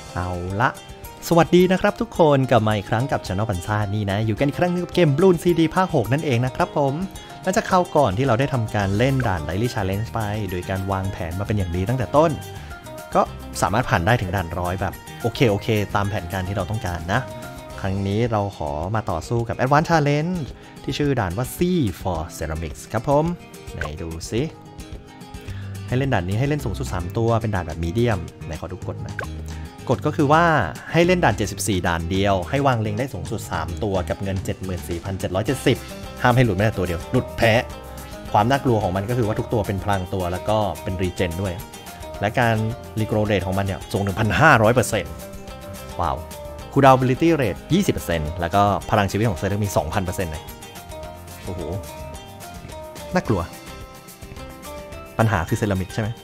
เอาละสวัสดีนะครับทุกคนกลับมาอีกครั้งกับChannel ปัญชานี่นะอยู่กันอีกครั้งกับเกม Bloons CD ภาค 6 นั่นเองนะครับผมหลังจากคราวก่อนที่เราได้ทำการเล่นด่าน Daily Challenge ไปโดยการวางแผนมาเป็นอย่างดีตั้งแต่ต้นก็สามารถผ่านได้ถึงด่าน100แบบโอเคตามแผนการที่เราต้องการนะครั้งนี้เราขอมาต่อสู้กับ Advanced Challenge ที่ชื่อด่านว่า C for Ceramics ครับผมไหนดูซิให้เล่นด่านนี้ให้เล่นสูงสุด3ตัวเป็นด่านแบบมีเดียมไหนขอดูกฎนะกฎก็คือว่าให้เล่นด่าน74ด่านเดียวให้วางเล็งได้สูงสุด3ตัวกับเงิน 74,770 ห้ามให้หลุดแม้แต่ตัวเดียวหลุดแพ้ความน่ากลัวของมันก็คือว่าทุกตัวเป็นพลังตัวแล้วก็เป็นรีเจนด้วยและการรีโกรเรทของมันเนี่ยสูง 1,500% ว้าวคูลดาวน์ ability rate 20% แล้วก็พลังชีวิตของเซอร์มี 2,000% เลยโอ้โหน่ากลัวปัญหาคือเซรามิกใช่ไหม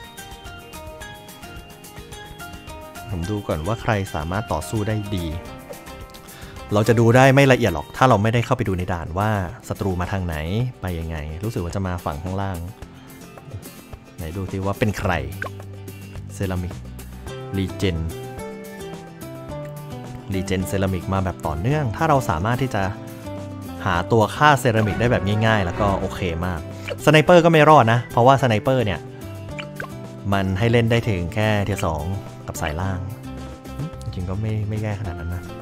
ผมดูก่อนว่าใครสามารถต่อสู้ได้ดีเราจะดูได้ไม่ละเอียดหรอกถ้าเราไม่ได้เข้าไปดูในด่านว่าศัตรูมาทางไหนไปยังไงรู้สึกว่าจะมาฝั่งข้างล่างไหนดูสิว่าเป็นใครเซรามิกรีเจนเซรามิกมาแบบต่อเนื่องถ้าเราสามารถที่จะหาตัวฆ่าเซรามิกได้แบบง่ายๆแล้วก็โอเคมากสไนเปอร์ก็ไม่รอดนะเพราะว่าสไนเปอร์เนี่ยมันให้เล่นได้ถึงแค่เทียร์2กับสายล่างจริงๆก็ไม่แย่ขนาดนั้นนะ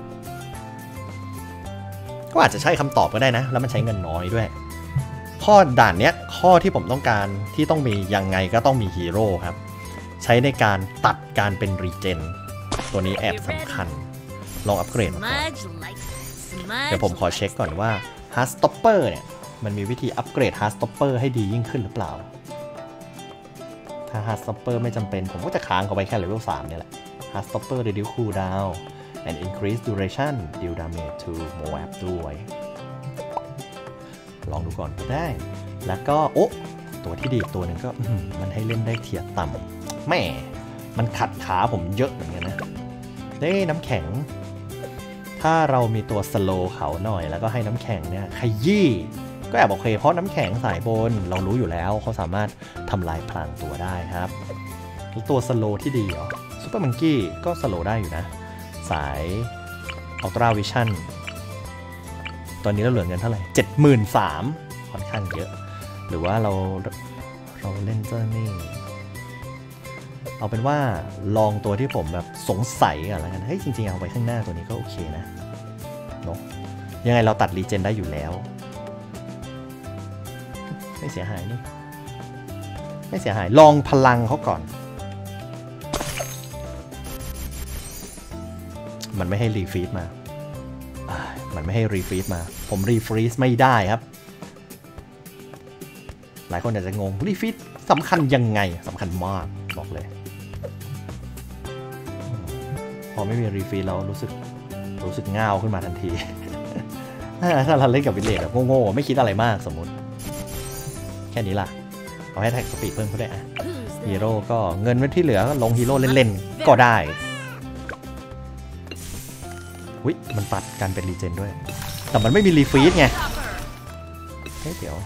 ก็อาจจะใช่คำตอบก็ได้นะแล้วมันใช้เงินน้อยด้วยข้อด่านเนี้ยข้อที่ผมต้องการที่ต้องมียังไงก็ต้องมีฮีโร่ครับใช้ในการตัดการเป็นรีเจนตัวนี้แอบสำคัญลองอัปเกรดมาก่อนเดี๋ยวผมขอเช็คก่อนว่าฮาร์ดสต็อปเปอร์เนี่ยมันมีวิธีอัปเกรดฮาร์ดสต็อปเปอร์ให้ดียิ่งขึ้นหรือเปล่าถ้า Hard Stopper ไม่จำเป็นผมก็จะค้างเขาไว้แค่เลเวล 3เนี่ยแหละ Hard Stopper reduce cooldown and increase duration deal damage to Moab ด้วยลองดูก่อนก็ได้แล้วก็โอ้ตัวที่ดีอีกตัวหนึ่งก็มันให้เล่นได้เทียร์ต่ำแม่มันขัดขาผมเยอะเหมือนกันนะได้น้ำแข็งถ้าเรามีตัวสโลว์เขาหน่อยแล้วก็ให้น้ำแข็งเนี่ยขยี้ก็แอบโอเคเพราะน้ำแข็งสายบนเรารู้อยู่แล้วเขาสามารถทำลายพลังตัวได้ครับตัวสโลที่ดีเหรอซูเปอร์มังกี้ก็สโลได้อยู่นะสายอัลตร้าวิชั่นตอนนี้เราเหลือเงินเท่าไหร่ 73,000 ค่อนข้างเยอะหรือว่าเราเล่นเจ้านี่เอาเป็นว่าลองตัวที่ผมแบบสงสัยกันแล้วกันเฮ้ยจริงๆเอาไว้ข้างหน้าตัวนี้ก็โอเคนะเนาะยังไงเราตัดรีเจนได้อยู่แล้วไม่เสียหายนี่ไม่เสียหายลองพลังเขาก่อนมันไม่ให้รีฟรีซมามันไม่ให้รีฟรีซมาผมรีฟรีซไม่ได้ครับหลายคนอาจจะงงรีฟรีซสำคัญยังไงสำคัญมากบอกเลยพอไม่มีรีฟรีซเรารู้สึกง่าวขึ้นมาทันที ถ้าเราเล่นกับวิลเลจแบบโง่ๆไม่คิดอะไรมากสมมุติแค่นี้ล่ะเอาให้แท็กสปีดเพิ่มเขาได้อะฮีโร่ก็เงินไว้ที่เหลือลงฮีโร่เล่นๆก็ได้วิมันตัดการเป็นรีเจนด้วยแต่มันไม่มีรีฟรีซไงเฮ้ยเดี๋ยว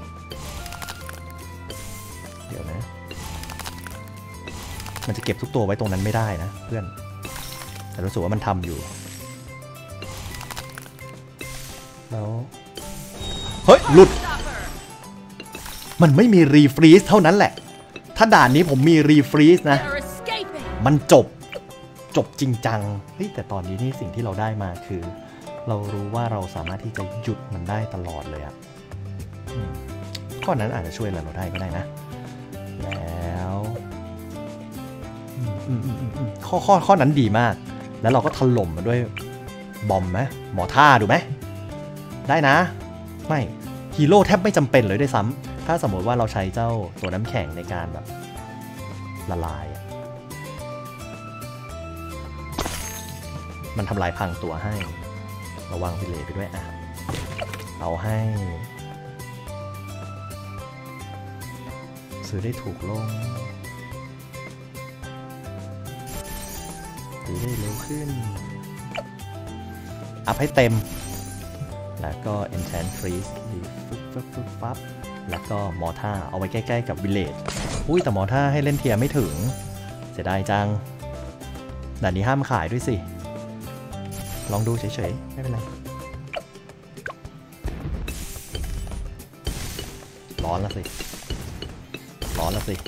นะมันจะเก็บทุกตัวไว้ตรงนั้นไม่ได้นะเพื่อนแต่รู้สึกว่ามันทำอยู่แล้วเฮ้ยหลุดมันไม่มีรีฟรีซเท่านั้นแหละถ้าด่านนี้ผมมีรีฟรีซนะมันจบจริงจังเฮ้ยแต่ตอนนี้นี่สิ่งที่เราได้มาคือเรารู้ว่าเราสามารถที่จะหยุดมันได้ตลอดเลยอะข้อนั้นอาจจะช่วยเราได้ก็ได้นะแล้วข้อนั้นดีมากแล้วเราก็ถล่มมาด้วยบอมไหมหมอท่าดูไหมได้นะไม่ฮีโร่แทบไม่จำเป็นเลยด้วยซ้ำถ้าสมมติว่าเราใช้เจ้าตัวน้ำแข็งในการแบบละลายมันทำลายพังตัวให้ระวังวิเลไปด้วยเอาให้ซื้อได้ถูกลงตีได้เร็วขึ้นอัพให้เต็มแล้วก็ enchant freeze ฟับแล้วก็มอท่าเอาไว้ใกล้ๆกับวิลเลจอุ้ยแต่มอท่าให้เล่นเทียร์ไม่ถึงเสียดายจังด่านนี้ห้ามขายด้วยสิลองดูเฉยๆไม่เป็นไรร้อนแล้วสิร้อนแล้วสิ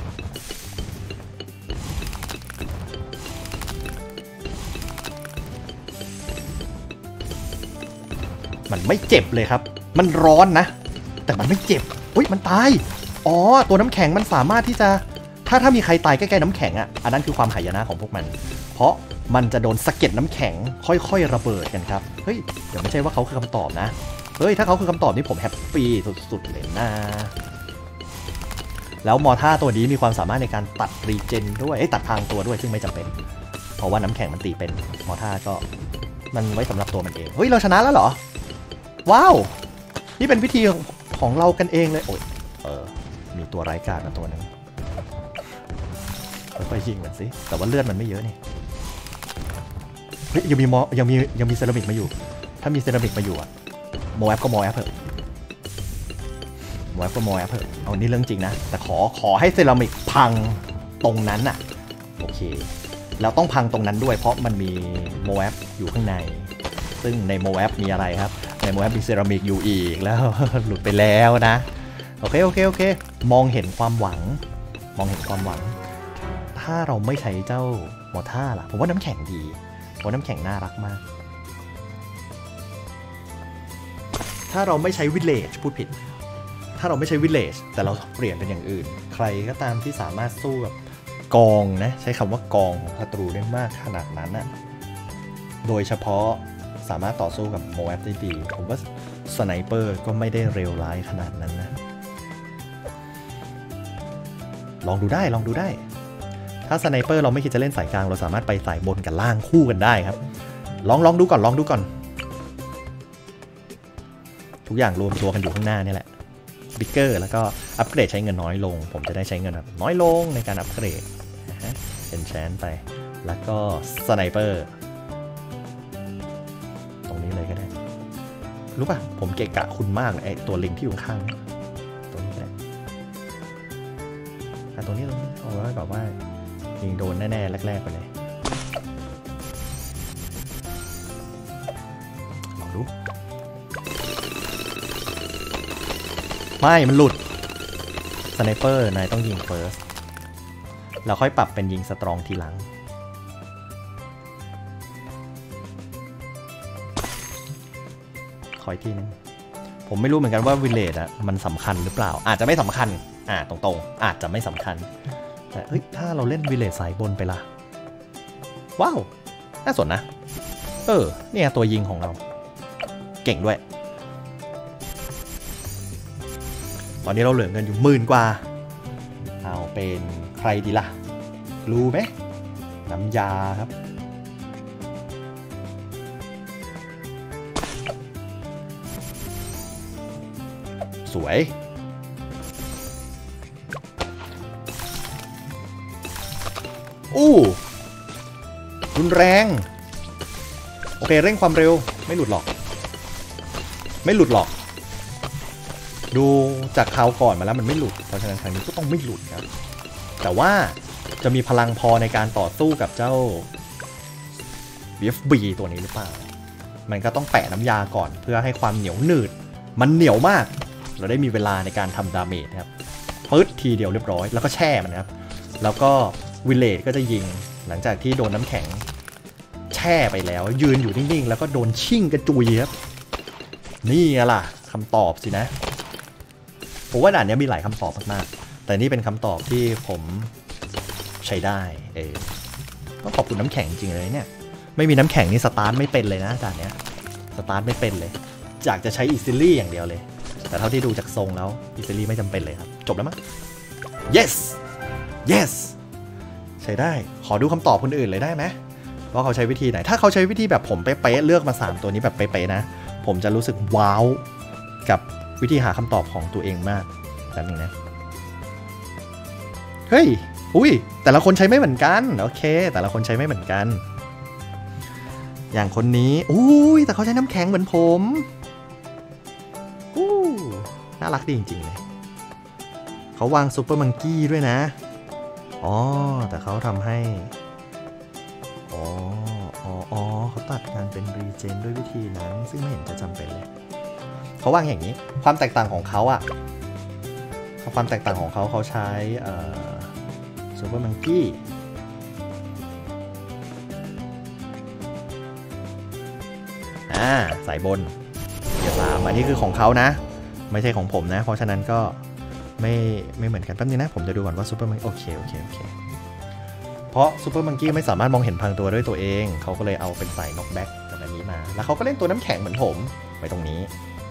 มันไม่เจ็บเลยครับมันร้อนนะแต่มันไม่เจ็บอุ้ยมันตายอ๋อตัวน้ำแข็งมันสามารถที่จะถ้ามีใครตายใกล้ๆน้ำแข็งอ่ะอันนั้นคือความหายนะของพวกมันเพราะมันจะโดนสะเก็ดน้ำแข็งค่อยๆระเบิดกันครับเฮ้ยเดี๋ยวไม่ใช่ว่าเขาคือคำตอบนะเฮ้ยถ้าเขาคือคำตอบนี่ผมแฮปปี้สุดๆเลยนะแล้วมอท่าตัวนี้มีความสามารถในการตัดรีเจนด้วยตัดพางตัวด้วยซึ่งไม่จำเป็นเพราะว่าน้ำแข็งมันตีเป็นมอท่าก็มันไว้สำหรับตัวมันเองเฮ้ยเราชนะแล้วเหรอว้าวนี่เป็นวิธีของเรากันเองเลยโอ้ยมีตัวไร้การมาตัวนึงค่อยๆยิงมันสิแต่ว่าเลือดมันไม่เยอะนี่เฮ้ยยังมีเซรามิกมาอยู่ถ้ามีเซรามิกมาอยู่อะโมแอปก็โมแอปเถอะโมแอปก็โมแอปเถอะเอานี่เรื่องจริงนะแต่ขอให้เซรามิกพังตรงนั้นอะโอเคแล้วต้องพังตรงนั้นด้วยเพราะมันมีโมแอปอยู่ข้างในซึ่งในโมแอปมีอะไรครับในโมแอปมีเซรามิกอยู่อีกแล้ว หลุดไปแล้วนะโอเคมองเห็นความหวังถ้าเราไม่ใช้เจ้ามอท่าล่ะผมว่าน้ำแข็งดีเพราะน้ำแข็งน่ารักมากถ้าเราไม่ใช้วิลเลจพูดผิดถ้าเราไม่ใช้วิลเลจแต่เราเปลี่ยนเป็นอย่างอื่นใครก็ตามที่สามารถสู้กับกองนะใช้คำว่ากองของศัตรูได้มากขนาดนั้นน่ะโดยเฉพาะสามารถต่อสู้กับโมแอปได้ดีผมว่าสไนเปอร์ก็ไม่ได้เร็วร้ายขนาดนั้นนะลองดูได้ถ้าสไนเปอร์เราไม่คิดจะเล่นสายกลางเราสามารถไปสายบนกับล่างคู่กันได้ครับลองดูก่อนทุกอย่างรวมตัวกันอยู่ข้างหน้านี่แหละบิ๊กเกอร์แล้วก็อัปเกรดใช้เงินน้อยลงผมจะได้ใช้เงินน้อยลงในการอัปเกรดเป็นแชนไปแล้วก็สไนเปอร์ตรงนี้เลยก็ได้รู้ป่ะผมเกะกะคุณมากเลยไอ้ตัวลิงที่อยู่ข้างตรงนี้แหละตัวนี้เอาไว้แบบว่ายิงโดนแน่ๆแรกๆไปเลยลองดูไม่มันหลุดสไนเปอร์นายต้องยิงเฟิร์สเราค่อยปรับเป็นยิงสตรองทีหลังขออีกทีนึงผมไม่รู้เหมือนกันว่าวิลเลจอะมันสำคัญหรือเปล่าอาจจะไม่สำคัญตรงๆอาจจะไม่สำคัญแต่เฮ้ยถ้าเราเล่นวิลเลจสายบนไปล่ะว้าวน่าสนนะเนี่ยตัวยิงของเราเก่งด้วยตอนนี้เราเหลือเงินอยู่10,000 กว่าเอาเป็นใครดีล่ะรู้ไหมน้ำยาครับสวยรุนแรงโอเคเร่งความเร็วไม่หลุดหรอกดูจากคราวก่อนมาแล้วมันไม่หลุดเพราะฉะนั้นครั้งนี้ก็ต้องไม่หลุดครับแต่ว่าจะมีพลังพอในการต่อสู้กับเจ้า BFB ตัวนี้หรือเปล่ามันก็ต้องแปะน้ำยาก่อนเพื่อให้ความเหนียวหนืดมันเหนียวมากเราได้มีเวลาในการทำดาเมจครับปึ๊ดทีเดียวเรียบร้อยแล้วก็แช่มันครับแล้วก็วิลเลจก็จะยิงหลังจากที่โดนน้ำแข็งแช่ไปแล้วยืนอยู่นิ่งๆแล้วก็โดนชิ่งกระจุยครับนี่ล่ะคำตอบสินะผมว่าด่านนี้มีหลายคำตอบมากๆแต่นี่เป็นคำตอบที่ผมใช้ได้ต้องขอบคุณน้ำแข็งจริงเลยเนี่ยไม่มีน้ำแข็งนี่สตาร์ทไม่เป็นเลยนะด่านนี้สตาร์ทไม่เป็นเลยอยากจะใช้อีซิลี่อย่างเดียวเลยแต่เท่าที่ดูจากทรงแล้วอีซิลี่ไม่จำเป็นเลยครับจบแล้วมั้ง yes ใช้ได้ขอดูคำตอบคนอื่นเลยได้ไหมว่าเขาใช้วิธีไหนถ้าเขาใช้วิธีแบบผมเป๊ะๆเลือกมา3ตัวนี้แบบเป๊ะๆนะผมจะรู้สึกว้าวกับวิธีหาคำตอบของตัวเองมากแบบนี้นะเฮ้ยแต่ละคนใช้ไม่เหมือนกันโอเคแต่ละคนใช้ไม่เหมือนกันอย่างคนนี้แต่เขาใช้น้ำแข็งเหมือนผมน่ารักดีจริงๆเลยเขาวางซูเปอร์มังกี้ด้วยนะแต่เขาทำให้เขาตัดการเป็นรีเจนด้วยวิธีนั้นซึ่งไม่เห็นจะจำเป็นเลยเขาวางอย่างนี้ความแตกต่างของเขาอะความแตกต่างของเขาใช้ซูเปอร์มังกี้สายบนเกียร์3อันนี้คือของเขานะไม่ใช่ของผมนะเพราะฉะนั้นก็ไม่เหมือนกันแป๊บนึงนะผมจะดูก่อนว่าซูเปอร์มังโอเคเพราะซูเปอร์มังกี้ไม่สามารถมองเห็นพลังตัวด้วยตัวเองเขาก็เลยเอาเป็นสายน็อกแบ็กกับอันนี้มาแล้วเขาก็เล่นตัวน้ำแข็งเหมือนผมไว้ตรงนี้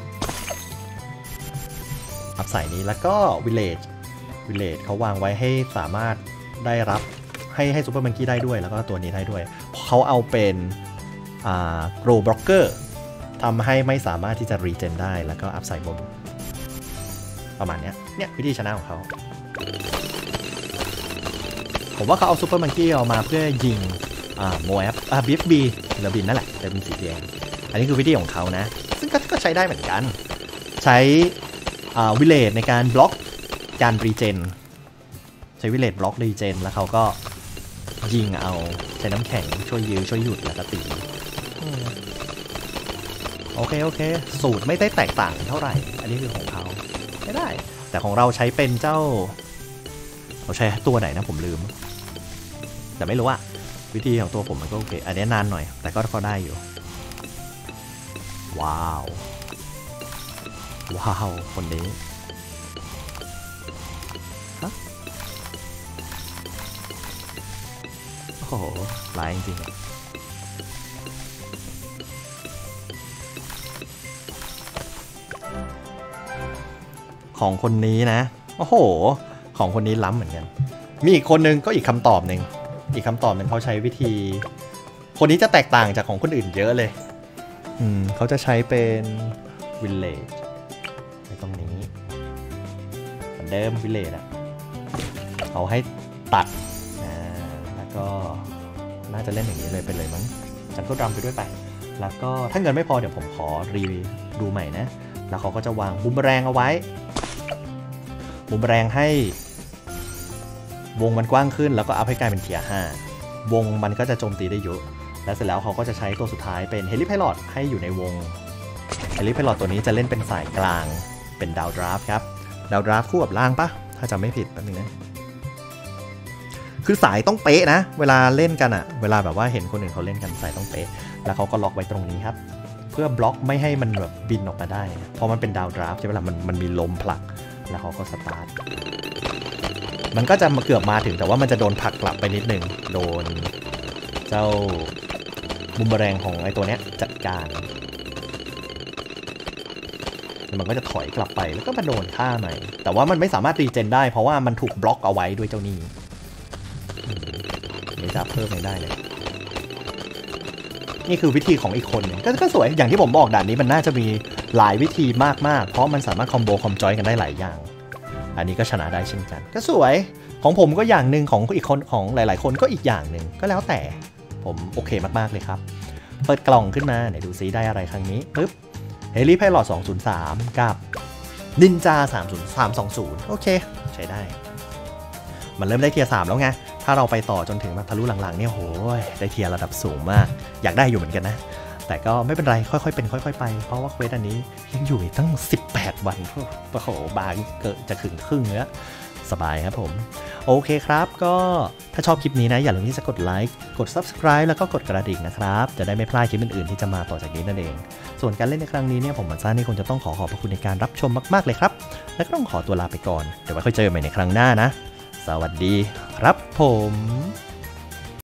อัพสายนี้แล้วก็วิลเลจเขาวางไว้ให้สามารถได้รับให้ซูเปอร์มังกี้ได้ด้วยแล้วก็ตัวนี้ได้ด้วยเขาเอาเป็นโกลบล็อกเกอร์ทำให้ไม่สามารถที่จะรีเจนได้แล้วก็อัพสายบนประมาณนี้เนี่ยวิธีชนะของเขาผมว่าเขาเอาซูเปอร์มังกี้ออกมาเพื่อยิงโมแอฟบีฟบีเรือบินนั่นแหละเรือบินสีแดงอันนี้คือวิธีของเขานะซึ่งก็ใช้ได้เหมือนกันใช้วิลเลจในการบล็อกการรีเจนใช้วิลเลจบล็อกรีเจนแล้วเขาก็ยิงเอาใช้น้ำแข็งช่วยยื้อช่วยหยุดแล้วก็ตีโอเคสูตรไม่ได้แตกต่างเท่าไหร่อันนี้คือของเขาไม่ได้แต่ของเราใช้เป็นเจ้าเราใช้ตัวไหนนะผมลืมแต่ไม่รู้ว่าวิธีของตัวผมมันก็โอเคอันนี้นานหน่อยแต่ก็ได้อยู่ว้าวคนนี้โอ้โหร้ายจริงของคนนี้นะโอ้โหของคนนี้ล้ำเหมือนกันมีอีกคนนึงก็อีกคำตอบหนึ่งเขาใช้วิธีคนนี้จะแตกต่างจากของคนอื่นเยอะเลยเขาจะใช้เป็นวิลเลจในตรงนี้เหมือนเดิมวิลเลจอะเขาให้ตัดแล้วก็น่าจะเล่นอย่างนี้เลยไปเลยมั้งฉันก็ดรัมไปด้วยไปแล้วก็ถ้าเงินไม่พอเดี๋ยวผมขอรีดูใหม่นะแล้วเขาก็จะวางบูมแรงเอาไว้บูมแรงให้วงมันกว้างขึ้นแล้วก็อัพให้กลายเป็นเทียร์5วงมันก็จะโจมตีได้เยอะแล้วเสร็จแล้วเขาก็จะใช้ตัวสุดท้ายเป็นเฮลิไพลอตให้อยู่ในวงเฮลิไพลอตตัวนี้จะเล่นเป็นสายกลางเป็นดาวดราฟครับดาวดราฟคู่กับล่างปะถ้าจำไม่ผิดแป๊บนึงนะคือสายต้องเป๊ะนะเวลาเล่นกันอะเวลาแบบว่าเห็นคนอื่นเขาเล่นกันสายต้องเป๊ะแล้วเขาก็ล็อกไว้ตรงนี้ครับเพื่อบล็อกไม่ให้มันแบบบินออกมาได้เพราะมันเป็นดาวดราฟใช่ไหมล่ะมันมีลมผลักแล้วเขาก็สตาร์ทมันก็จะมาเกือบมาถึงแต่ว่ามันจะโดนผลักกลับไปนิดนึงโดนเจ้าบูมแรงของไอ้ตัวเนี้ยจัดการมันก็จะถอยกลับไปแล้วก็มาโดนท่าใหม่แต่ว่ามันไม่สามารถรีเจนได้เพราะว่ามันถูกบล็อกเอาไว้ด้วยเจ้านี้ไม่จะเพิ่มไม่ได้เลยนี่คือวิธีของอีกคนนึงก็สวยอย่างที่ผมบอกด่านนี้มันน่าจะมีหลายวิธีมากๆเพราะมันสามารถคอมโบคอมจอยกันได้หลายอย่างอันนี้ก็ชนะได้เช่นกันก็สวยของผมก็อย่างหนึ่งของอีกคนของหลายๆคนก็อีกอย่างหนึ่งก็แล้วแต่ผมโอเคมากๆเลยครับเปิดกล่องขึ้นมาไหนดูซิได้อะไรครั้งนี้ปึ๊บเฮลิไพลอต203กับนินจา320โอเคใช้ได้มันเริ่มได้เทียร์3แล้วไงถ้าเราไปต่อจนถึงแบบทะลุหลังๆเนี่ยโหยได้เทียร์ระดับสูงมากอยากได้อยู่เหมือนกันนะแต่ก็ไม่เป็นไรค่อยๆเป็นค่อยๆไปเพราะว่าเควสอันนี้ยังอยู่ตั้ง18วันโอ้โหบางเกิดจะถึงครึ่งแล้วสบายครับผมโอเคครับก็ถ้าชอบคลิปนี้นะอย่าลืมที่จะกดไลค์กด Subscribe แล้วก็กดกระดิ่งนะครับจะได้ไม่พลาดคลิปอื่นๆที่จะมาต่อจากนี้นั่นเองส่วนการเล่นในครั้งนี้เนี่ยผมมันซ่านี่คงจะต้องขอบพระคุณในการรับชมมากๆเลยครับและก็ต้องขอตัวลาไปก่อนเดี๋ยวไว้ค่อยเจอกันใหม่ในครั้งหน้านะสวัสดีครับผม